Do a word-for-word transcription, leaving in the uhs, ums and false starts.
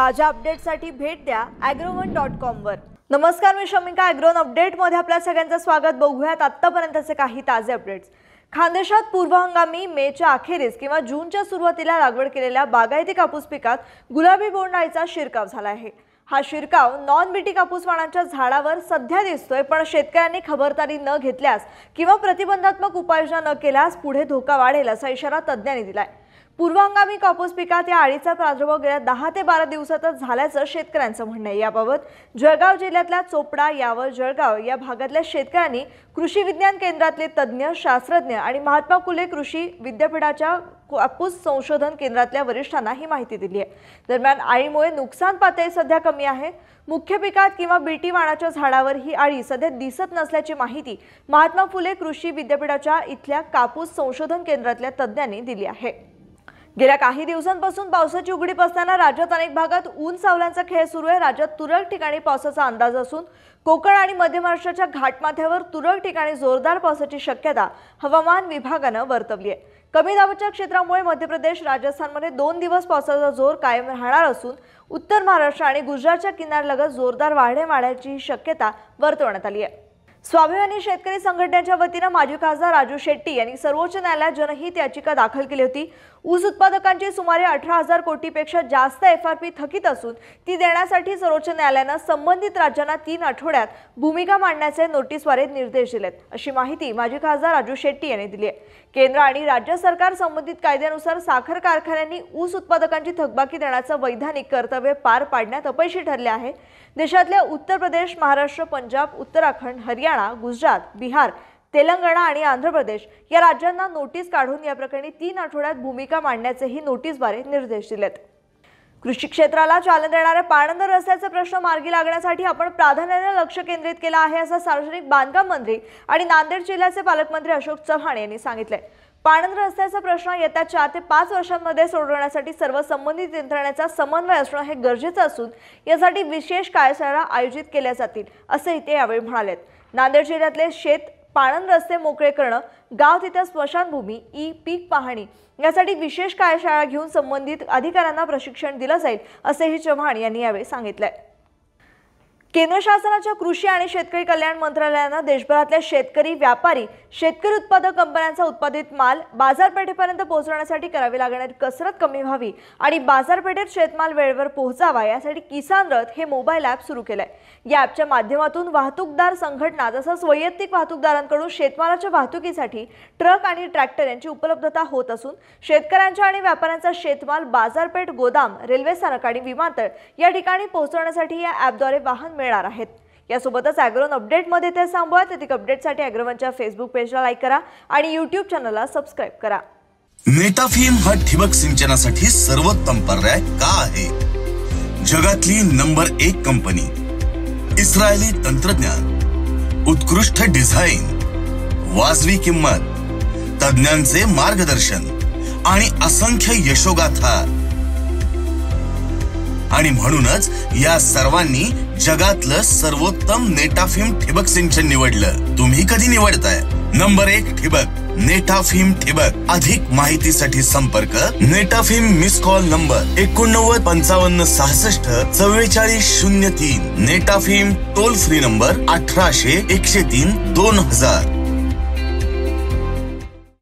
ताज्या अपडेट्ससाठी भेट द्या ॲग्रोवन डॉट कॉम वर। नमस्कार, मी शमिका। ॲग्रोवन अपडेट मध्ये आपल्या सगळ्यांचं स्वागत। बघूयात आतापर्यंतचे काही ताजे अपडेट्स। खानदेशात पूर्व हंगामी मेच्या अखेरीस किंवा जूनच्या सुरुवातीला लागवड केलेल्या बागायती कापूस पिकात गुलाबी बोंड अळीचा शिरकाव झाला आहे। हा शिरकाव नॉन बीटी कापूस वाणांच्या झाडावर सध्या दिसतोय, पण शेतकऱ्यांनी खबरदारी न घेतल्यास किंवा प्रतिबंधात्मक उपाययोजना न केल्यास पुढे धोका वाढेल असा इशारा तज्ज्ञांनी दिलाय। पूर्व हंगामी कापूस पिकात या अळीचा प्रादुर्भाव गेल्या दहा ते बारा दिवसातच झाल्याचं शेतकऱ्यांचं म्हणणं आहे। याबाबत जळगाव जिल्ह्यातल्या चोपडा, यावल, जळगाव या भागातल्या शेतकऱ्यांनी कृषी विज्ञान केंद्रातले तज्ज्ञ, शास्त्रज्ञ आणि महात्मा फुले कृषी विद्यापीठाच्या कापूस संशोधन केंद्रातल्या वरिष्ठांना ही माहिती दिली आहे। दरम्यान अळीमुळे नुकसान पातळी सध्या कमी आहे। मुख्य पिकात किंवा बीटी वाणाच्या झाडावर ही अळी सध्या दिसत नसल्याची माहिती महात्मा फुले कृषी विद्यापीठाच्या इथल्या कापूस संशोधन केंद्रातल्या तज्ज्ञांनी दिली आहे। गेल्या काही दिवसांपासून पावसाची उघडीप असताना राज्यात अनेक भागात ऊन सावल्यांचा खेळ सुरू आहे। राज्यात तुरळक ठिकाणी पावसाचा अंदाज असून कोकण आणि मध्य महाराष्ट्राच्या घाटमाथ्यावर तुरळक ठिकाणी जोरदार पावसाची शक्यता हवामान विभागानं वर्तवली आहे। कमी दाबाच्या क्षेत्रामुळे मध्य प्रदेश, राजस्थानमध्ये दोन दिवस पावसाचा जोर कायम राहणार असून उत्तर महाराष्ट्र आणि गुजरातच्या किनाऱ्यालगत जोरदार वाढे वाढण्याची शक्यता वर्तवण्यात आली आहे। स्वाभिमानी शेतकरी संघटनेच्या वतीने माजी खासदार राजू शेट्टी यांनी सर्वोच्च न्यायालयात जनहित याचिका दाखल केली होती। ऊस उत्पादकांची सुमारे अठरा हजार कोटीपेक्षा जास्त एफ आर पी थकीत असून ती देण्यासाठी सर्वोच्च न्यायालयाने संबंधित राज्यांना तीन आठवड्यात भूमिका मांडण्याचे नोटीसद्वारे निर्देश दिलेत, अशी माहिती माजी खासदार राजू शेट्टी यांनी दिली आहे। केंद्र आणि राज्य सरकार संबंधित कायद्यानुसार साखर कारखान्यांनी ऊस उत्पादकांची थकबाकी देण्याचं वैधानिक कर्तव्य पार पाडण्यात अपयशी ठरले आहे। देशातल्या उत्तर प्रदेश, महाराष्ट्र, पंजाब, उत्तराखंड, हरियाणा, गुजरात, बिहार, तेलंगणा आणि आंध्र प्रदेश या राज्यांना नोटीस काढून या प्रकरणी तीन आठवड्यात भूमिका मांडण्याचेही नोटीसद्वारे निर्देश दिलेत। कृषी क्षेत्राला चालना देणाऱ्या पाणंद रस्त्याचे प्रश्न मार्गी लागण्यासाठी आपण प्राधान्याने लक्ष केंद्रित केलं आहे, असं सार्वजनिक बांधकाम मंत्री आणि नांदेड जिल्ह्याचे पालकमंत्री अशोक चव्हाण यांनी सांगितले। पाणंद रस्त्याचा प्रश्न येत्या चार ते पाच वर्षांमध्ये सोडवण्यासाठी सर्व संबंधित यंत्रणेचा समन्वय असणं हे गरजेचं असून यासाठी विशेष कार्यशाळा आयोजित केल्या जातील, असंही ते यावेळी म्हणाले। नांदेड जिल्ह्यातले शेत पाणंद रस्ते मोकळे करणं, गाव तिथे स्मशानभूमी, ई पीक पाहणी यासाठी विशेष कार्यशाळा घेऊन संबंधित अधिकाऱ्यांना प्रशिक्षण दिलं जाईल, असेही चव्हाण यांनी यावेळी सांगितले। केंद्र शासनाच्या कृषी आणि शेतकरी कल्याण मंत्रालयाने देशभरातल्या शेतकरी, व्यापारी, शेतकरी उत्पादक कंपन्यांचा उत्पादित माल बाजारपेठेपर्यंत पोहोचवण्यासाठी करावी लागणारी कसरत कमी व्हावी आणि बाजारपेठेत शेतमाल वेळेवर पोहोचावा यासाठी किसान रथ हे मोबाईल ॲप सुरू केलंय। या ॲपच्या माध्यमातून वाहतूकदार संघटना तसंच वैयक्तिक वाहतूकदारांकडून शेतमालाच्या वाहतुकीसाठी ट्रक आणि ट्रॅक्टर यांची उपलब्धता होत असून शेतकऱ्यांच्या आणि व्यापाऱ्यांचा शेतमाल बाजारपेठ, गोदाम, रेल्वे स्थानक आणि विमानतळ या ठिकाणी पोहोचवण्यासाठी या ॲपद्वारे वाहन मिळणार आहेत। यासोबतच ॲग्रोवन अपडेटमध्ये ते थांबवा। अधिक अपडेटसाठी ॲग्रोवनच्या फेसबुक पेजला लाईक करा आणि यूट्यूब चॅनलला सबस्क्राईब करा। नेटाफिम हा ठिबक सिंचनासाठी सर्वोत्तम पर्याय का आहे? जगातली नंबर एक कंपनी, इस्रायली तंत्रज्ञान, उत्कृष्ट डिझाईन, वाजवी किंमत, तज्ञांचे मार्गदर्शन आणि असंख्य यशोगाथा, आणि म्हणूनच या सर्वांनी जगातलं सर्वोत्तम नेटाफिम ठिबक सिंचन निवडलं। तुम्ही कधी निवडताय? नंबर एक ठिबक, नेटाफिम ठिबक। अधिक माहितीसाठी संपर्क नेटाफिम मिस कॉल नंबर एकोणनव्वद पंचावन्न सहासष्ट चव्वेचाळीस शून्य तीन, नेटाफिम टोल फ्री नंबर अठराशे एकशे तीन दोन हजार।